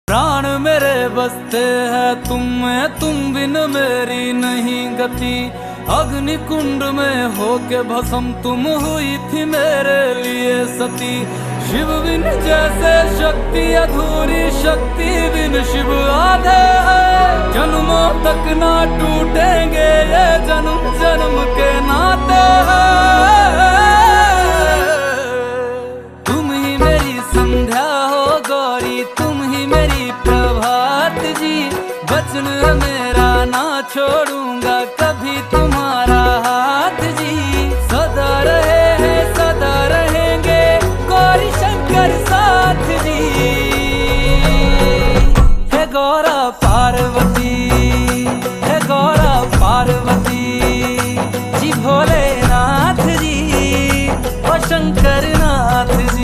प्राण मेरे बसते हैं तुम में, तुम बिन मेरी नहीं गति। अग्नि कुंड में होके भस्म तुम हुई थी मेरे लिए सती। शिव बिन जैसे शक्ति अधूरी, शक्ति बिन शिव आधे हैं। जन्मों तक ना टूटेंगे ये जन्म जन्म के नाते हैं। तुम ही मेरी संध्या हो गौरी, तुम ही मेरी प्रभात जी। वचन मेरा ना छोड़ूं